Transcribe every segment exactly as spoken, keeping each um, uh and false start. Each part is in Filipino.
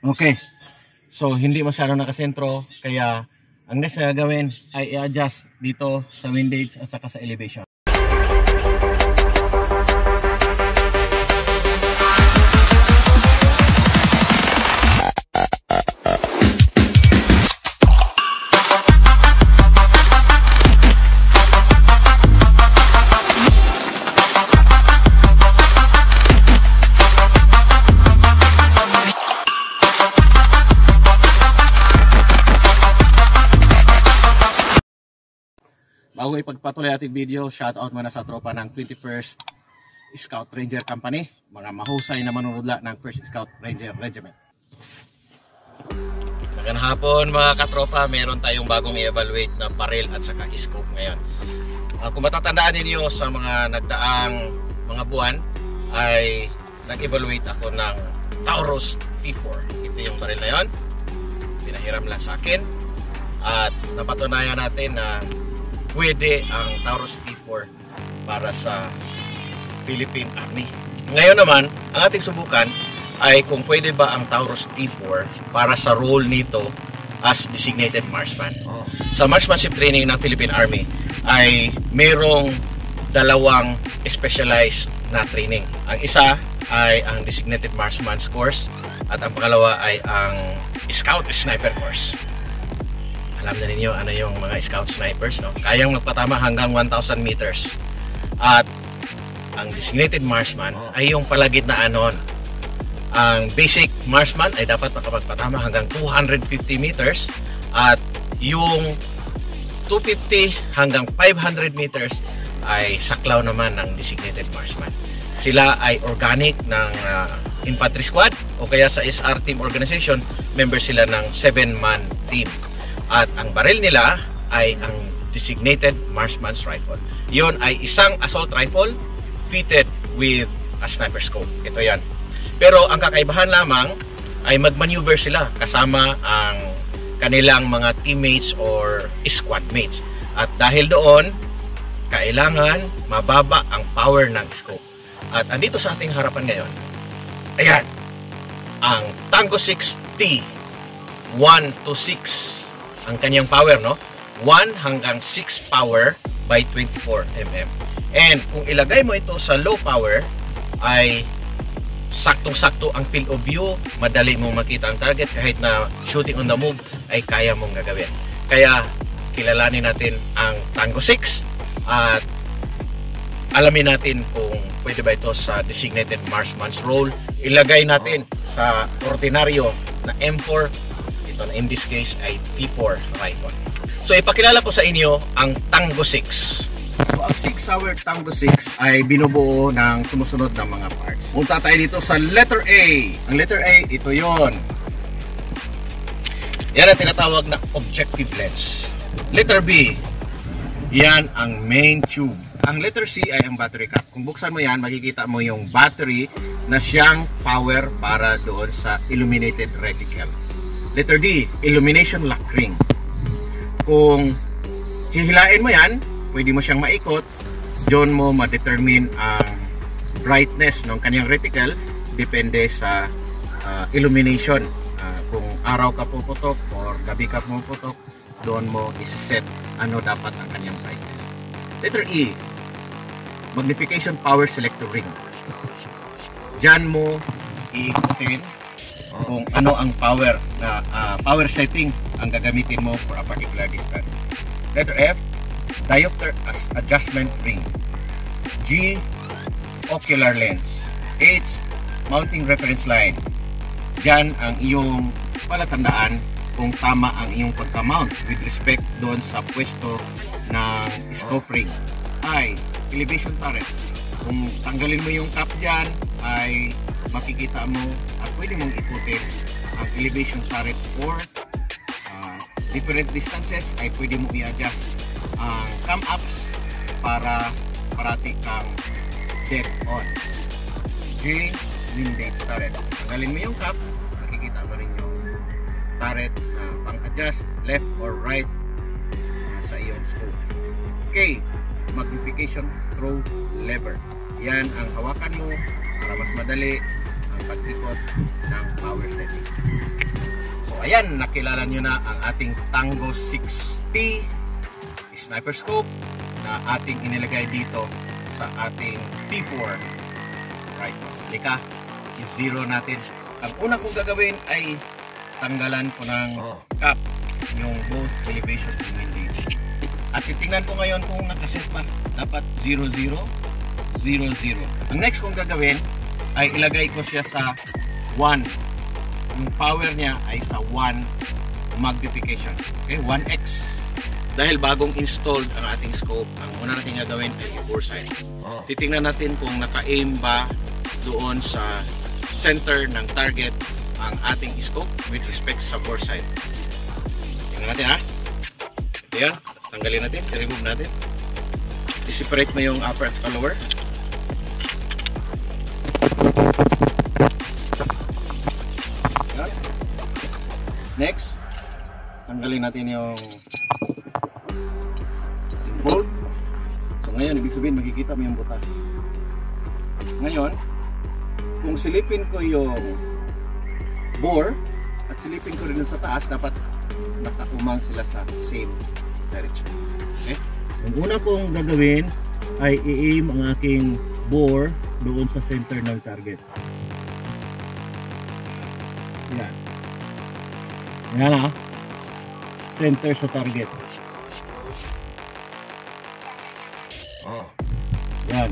Okay. So, hindi masyadong nakasentro, kaya ang next na gagawin ay i-adjust dito sa windage at saka sa elevation. Bago ipagpatuloy ating video, shout out muna sa tropa ng twenty-first Scout Ranger Company, mga mahusay na manunudla ng first Scout Ranger Regiment. Magandang hapon mga katropa, meron tayong bagong i-evaluate na barrel at saka scope ngayon. Uh, kung matatandaan ninyo sa mga nagdaang mga buwan, ay nag-evaluate ako ng Taurus T four. Ito yung barrel na yun, pinahiram lang sa akin at napatunayan natin na pwede ang Taurus T four para sa Philippine Army. Ngayon naman, ang ating subukan ay kung pwede ba ang Taurus T four para sa role nito as designated marksman. Oh. Sa marksmanship training ng Philippine Army ay mayroong dalawang specialized na training. Ang isa ay ang designated marksman's course at ang pangalawa ay ang Scout Sniper course. Alam na ninyo ano yung mga scout snipers, no? Kayang magpatama hanggang one thousand meters. At ang designated marksman ay yung palagitnaan nun. Ang basic marksman ay dapat makapagpatama hanggang two hundred fifty meters. At yung two fifty hanggang five hundred meters ay saklaw naman ng designated marksman. Sila ay organic ng uh, infantry squad o kaya sa S R team organization, member sila ng seven man team. At ang baril nila ay ang designated marksman's rifle. Yon ay isang assault rifle fitted with a sniper scope. Ito yan. Pero ang kakaibahan lamang ay mag-maneuver sila kasama ang kanilang mga teammates or squad mates. At dahil doon, kailangan mababa ang power ng scope. At andito sa ating harapan ngayon, ayan, ang Tango six T one to six. Ang kanyang power, no? one hanggang six power by twenty-four millimeter. And kung ilagay mo ito sa low power, ay saktong-sakto ang field of view, madali mong makita ang target, kahit na shooting on the move ay kaya mong gagawin. Kaya kilalanin natin ang Tango six at alamin natin kung pwede ba ito sa designated marksman's role. Ilagay natin sa ordinaryo na M four. Ito na in this case ay T four rifle. So ipakilala ko sa inyo ang Tango six. So ang six hour Tango six ay binubuo ng sumusunod na mga parts. Punta tayo dito sa letter A. Ang letter A, ito yon. Yan ang tinatawag na objective lens. Letter B, yan ang main tube. Ang letter C ay ang battery cap. Kung buksan mo yan, makikita mo yung battery na siyang power para doon sa illuminated reticle. Letter D, illumination lock ring. Kung hihilain mo yan, pwede mo siyang maikot. Diyon mo ma-determine ang brightness ng kanyang reticle. Depende sa uh, illumination. Uh, kung araw ka puputok or gabi ka puputok, doon mo isi-set ano dapat ang kanyang brightness. Letter E, magnification power selector ring. Diyan mo iikutin kung ano ang power na uh, power setting ang gagamitin mo for a particular distance. Letter F, diopter as adjustment ring. G, ocular lens. H, mounting reference line. Diyan ang iyong palatandaan kung tama ang iyong pagka-mount with respect doon sa pwesto ng scope ring. I, elevation turret. Kung tanggalin mo yung cap dyan, ay makikita mo at pwede mong ikutin ang elevation turret for uh, different distances. Ay pwede mong i-adjust ang cam ups para parati kang dead on. J, windage turret. Tanggalin mo yung cap, makikita mo rin yung turret na pang-adjust left or right uh, sa iyong scope. K, magnification throw lever. Yan ang hawakan mo para mas madali ang pag-ikot ng power setting. ayan, nakilala nyo na ang ating Tango six T sniper scope na ating inilagay dito sa ating T four. Right, halika, i-zero natin. Ang una kong gagawin ay tanggalan ko ng cap yung both elevation and windage. At titingnan ko ngayon kung nakaset pa. Dapat zero zero zero zero. Ang next kong gagawin ay ilagay ko siya sa one. Yung power niya ay sa one magnification. Okay, one X. Dahil bagong installed ang ating scope, ang una natin gagawin ay yung bore sight. Titingnan natin kung naka-aim ba doon sa center ng target ang ating scope with respect sa bore sight. Tingnan natin ha. Ito yan. Tanggalin natin, i-remove natin. I-separate mo yung upper at lower. Yan. Next, tanggalin natin yung bolt. So ngayon, ibig sabihin makikita mo yung butas. Ngayon, kung silipin ko yung bore at silipin ko rin sa taas, dapat nakaumang sila sa same direction. Okay? Ang una kong gagawin ay i-aim ang aking bore doon sa center ng target. Yan. Yan na. Center sa target. Yan.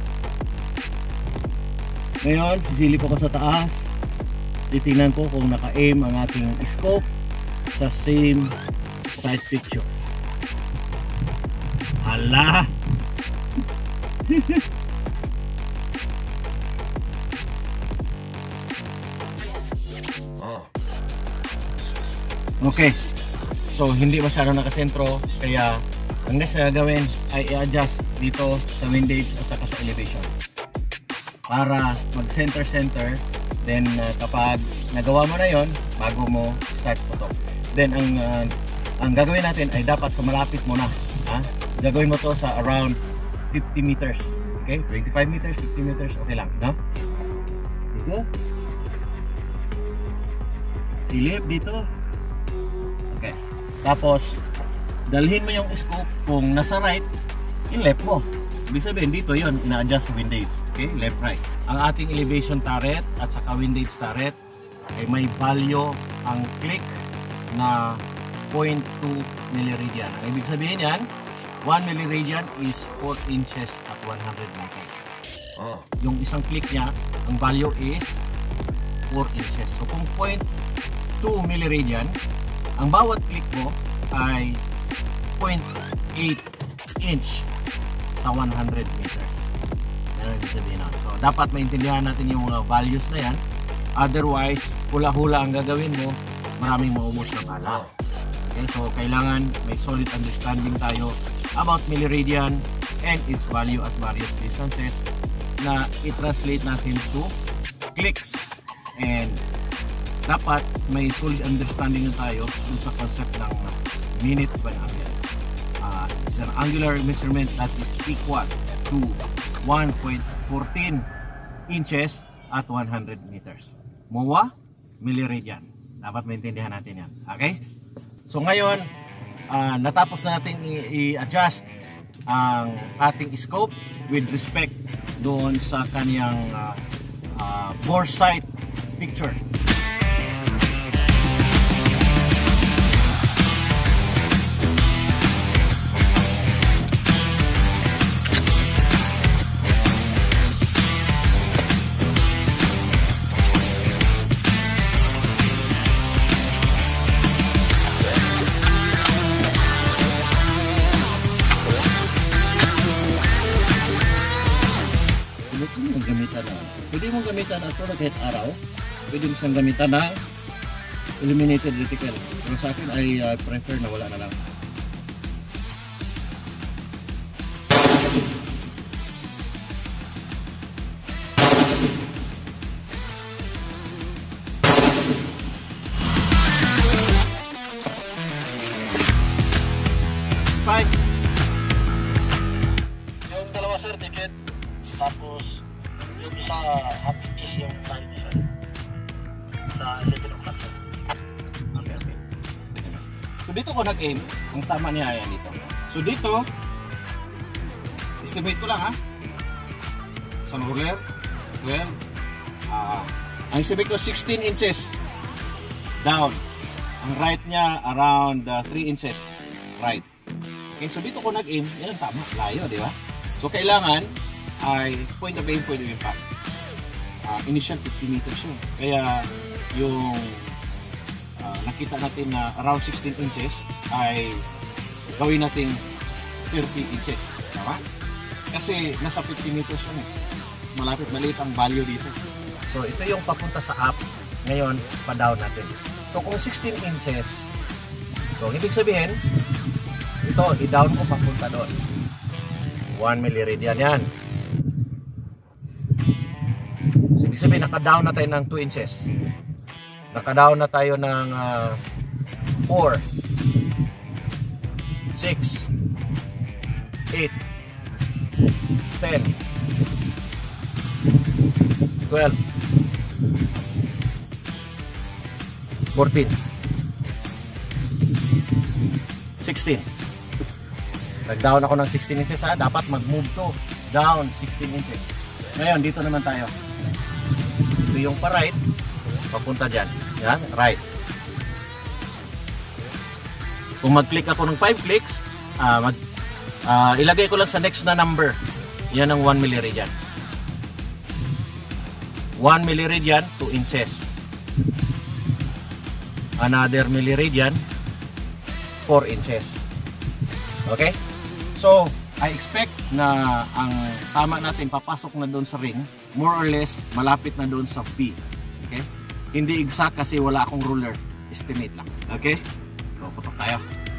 Ngayon, sisilip ako sa taas. Titingnan ko kung naka-aim ang ating scope sa same size picture. Hala! Okay. So, hindi masyado nakasentro. Kaya, ang next na gagawin ay i-adjust dito sa windage at saka sa elevation. Para mag-center-center. Then, uh, kapag nagawa mo na yon, bago mo start photo. Then, ang, uh, ang gagawin natin ay dapat kumalapit mo na. Ha? Gagawin mo to sa around fifty meters. Okay? twenty-five meters, fifty meters, okay lang. No? Dito. Silip dito. Okay. Tapos, dalhin mo yung scope kung nasa right, in-left mo. Ibig sabihin, dito yun, ina-adjust sa windage. Okay? Left, right. Ang ating elevation turret at saka windage turret ay may value ang click na zero point two milliradian. Ang ibig sabihin yan, one milliradian is four inches at one hundred meters. Oh. Yung isang click niya, ang value is four inches. So kung zero point two milliradian, ang bawat click mo ay zero point eight inch sa one hundred meters. Yan ang ibig sabihin natin. So dapat maintindihan natin yung mga values na yan. Otherwise, hula-hula ang gagawin mo, maraming maumos na bala. Okay, so kailangan may solid understanding tayo about milliradian and its value at various distances na i-translate natin to clicks, and dapat may solid understanding na tayo dun sa concept ng minute per angle. Uh, it's an angular measurement that is equal to one point one four inches at one hundred meters. M O A, milliradian. Dapat maintindihan natin yan. Okay? So ngayon, uh, natapos na natin i-adjust ang ating scope with respect doon sa kaniyang uh, uh, bore sight picture. Pwede mong gamitan ito na kahit araw. Pwede mo siyang gamitan ng illuminated reticle. Pero sa akin ay uh, prefer na wala na lang. Five. Yung dalawa sir, ticket. Tapos yung sa happy piece yung time sir. Sa eleven o'clock. Okay. So dito ko nag-aim, ang tama niya yan dito. So dito, estimate ko lang ha. Sa ruler, twelve. Uh, ang estimate ko sixteen inches down. Ang right niya around uh, three inches right. Okay, so dito ko nag-aim, yan ang tama, layo, di ba? So kailangan ay point of aim, point of impact. Uh, initial fifty meters yun. Kaya yung uh, nakita natin na around sixteen inches ay gawin natin thirty inches. Tama? Kasi nasa fifty meters yun eh. Malapit, maliit ang value dito. So ito yung papunta sa up. Ngayon, pa-down natin. So kung sixteen inches, so ibig sabihin, ito, i-down ko papunta doon. one milliradian yan. So ibig sabihin, naka-down na tayo ng two inches. Naka-down na tayo ng uh, four, six, eight, ten, twelve, fourteen, sixteen. Nag-down ako ng sixteen inches ha. Dapat mag-move to down sixteen inches. Ngayon, dito naman tayo. Ito yung pa-right. Papunta dyan. Yan, right. Kung mag-click ako ng five clicks, uh, mag, uh, ilagay ko lang sa next na number. Yan ang one milliradian. one milliradian, two inches. Another milliradian, four inches. Okay? So, I expect na ang tama natin papasok na doon sa ring, more or less malapit na doon sa V. Okay? Hindi exact kasi wala akong ruler. Estimate lang. Okay? So, putok tayo.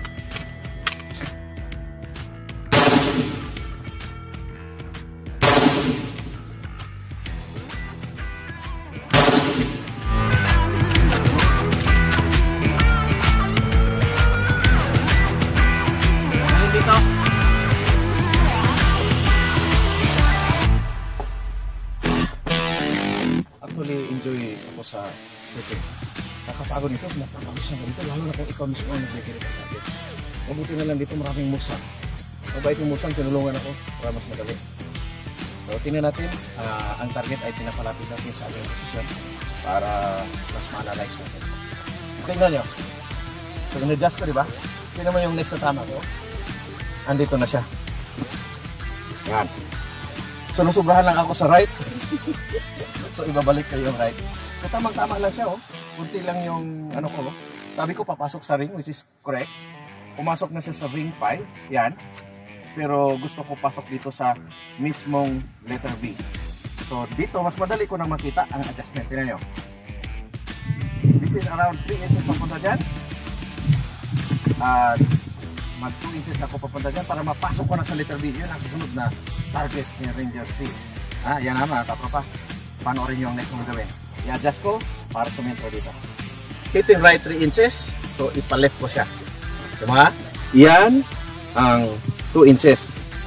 Actually, enjoy ako sa shooting. Nakapagod nito, napakagusan ko dito, lalo na kung ikaw mismo ang nag-record natin. Mabuti na lang dito maraming musang. Mabait yung musang, tinulungan ako para mas madali. So, tingnan natin, uh, ang target ay pinapalapit natin sa ating posisyon para mas ma-analyze natin. Tingnan nyo. So, in-adjust ko, di ba? Tingnan mo yung next na tama ko. Andito na siya. Yan. So, nasubrahan lang ako sa right. So, ibabalik kayo yung right. So, tamang-tama lang siya, oh. Kunti lang yung, ano ko, oh. Sabi ko, papasok sa ring, which is correct. Pumasok na siya sa ring five. Yan. Pero gusto ko pasok dito sa mismong letter B. So, dito, mas madali ko nang makita ang adjustment. Tingnan nyo. This is around three inches papunta dyan. At, mag two inches ako papunta dyan para mapasok ko na sa letter B. Yun ang susunod na target ni Ranger C. Ah, yan na mga katropa. Panoorin nyo ang next mong gawin. I-adjust ko para sumentro dito. Hitting right three inches. So, ipaleft ko siya. Diba? Yan ang two inches.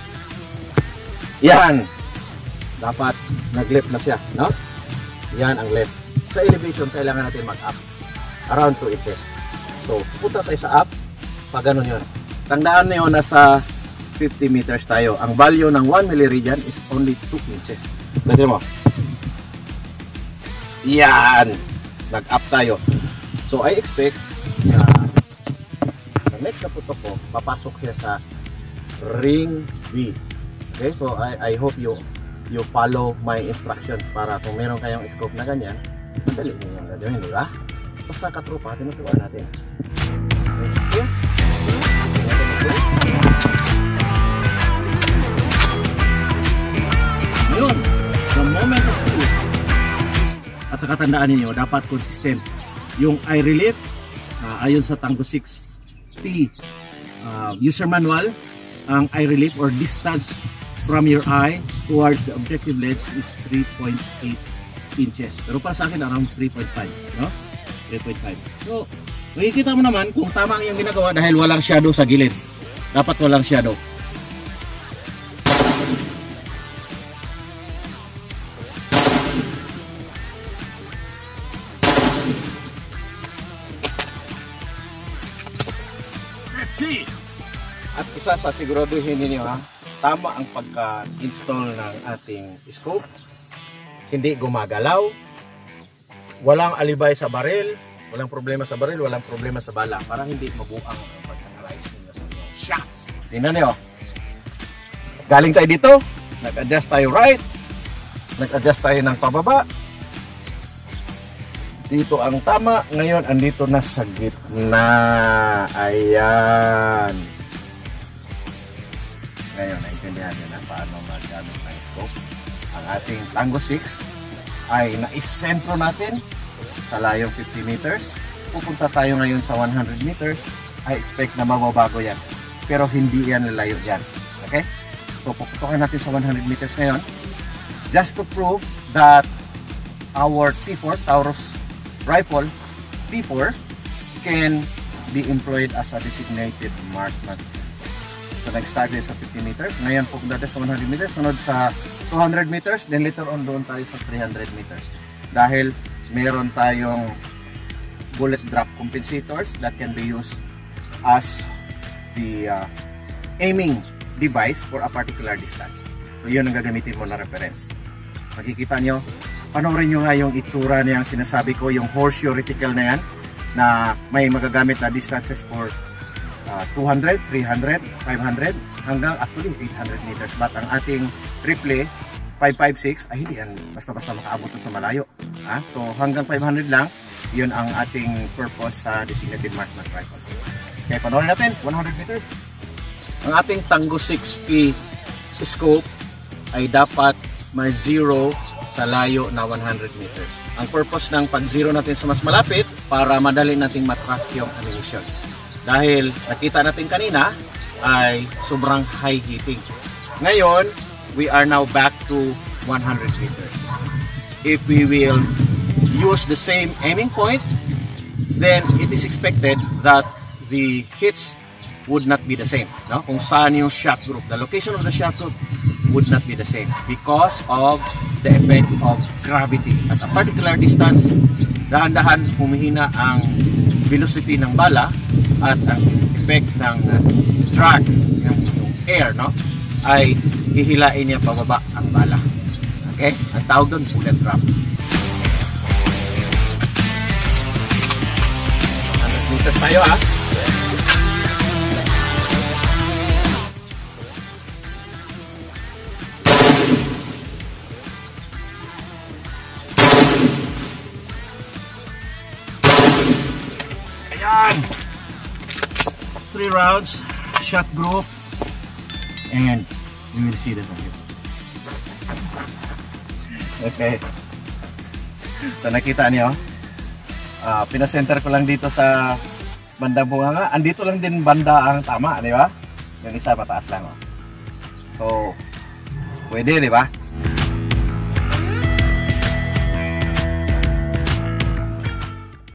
Yan. Dapat nag-left na siya. No? Yan ang left. Sa elevation, kailangan natin mag-up. Around two inches. So, pupunta tayo sa up. Pag ganun yun. Tandaan nyo, nasa fifty meters tayo. Ang value ng one milliradian is only two inches. Pwede mo. Yan. Nag-up tayo. So, I expect na uh, next na putok ko, papasok siya sa ring B. Okay? So, I, I hope you you follow my instructions para kung meron kayong scope na ganyan, madali nyo yung gagawin, di ba? Basta katropa, tinutuan natin. Okay? Ngayon, the moment of truth. At saka tandaan ninyo, dapat consistent. Yung eye relief, uh, ayon sa Tango six T uh, user manual, ang eye relief or distance from your eye towards the objective lens is three point eight inches. Pero para sa akin, around three point five. No? three point five. So, makikita mo naman kung tama ang iyong ginagawa dahil walang shadow sa gilid. Dapat walang shadow. succeed. At isa sa siguraduhin ninyo ha, tama ang pagka-install ng ating scope. Hindi gumagalaw. Walang alibay sa baril. Walang problema sa baril. Walang problema sa bala. Para hindi mabuang ang pag-analyze ninyo sa inyong shots. Tingnan nyo. Galing tayo dito. Nag-adjust tayo right. Nag-adjust tayo ng pababa. Dito ang tama. Ngayon, andito na sa gitna. Ayan. Ngayon, naintindihan nyo na paano magamit ng scope. Ang ating Tango six ay naisentro natin sa layong fifty meters. Pupunta tayo ngayon sa one hundred meters. I expect na mababago yan. Pero hindi yan lalayo dyan. Okay? So, puputukan natin sa one hundred meters ngayon. Just to prove that our T four, Taurus rifle, T four, can be employed as a designated marksman. So, nag-start sa fifty meters. Ngayon, pupunta tayo sa one hundred meters. Sunod sa two hundred meters. Then later on, doon tayo sa three hundred meters. Dahil meron tayong bullet drop compensators that can be used as the uh, aiming device for a particular distance. So, yun ang gagamitin mo na reference. Makikita nyo, panoorin nyo nga yung itsura niyang sinasabi ko, yung horseshoe reticle na yan, na may magagamit na distances for Uh, two hundred, three hundred, five hundred hanggang actually eight hundred meters. But ang ating triple five five six ay hindi yan basta-basta makaabot sa malayo. Ha? So hanggang five hundred lang, yun ang ating purpose sa designated marksman rifle. Okay, panoorin natin, one hundred meters. Ang ating Tango sixty scope ay dapat may zero sa layo na one hundred meters. Ang purpose ng pag-zero natin sa mas malapit para madali nating matrack yung ammunition. Dahil nakita natin kanina ay sobrang high heating. Ngayon, we are now back to one hundred meters. If we will use the same aiming point, then it is expected that the hits would not be the same. No? Kung saan yung shot group, the location of the shot group would not be the same because of the effect of gravity. At a particular distance, dahan-dahan humihina ang velocity ng bala at ang effect ng uh, drag ng air, no, ay hihilain niya pababa ang bala. Okay? Ang tawag doon, bullet drop. one hundred meters tayo ha. Ayan! Three rounds, shot group, and you will see that again. Okay. So nakita niyo, uh, pinasenter ko lang dito sa bandang bunganga. Andito lang din banda ang tama, di ba? Yung isa mataas lang. Oh. So, pwede, di ba?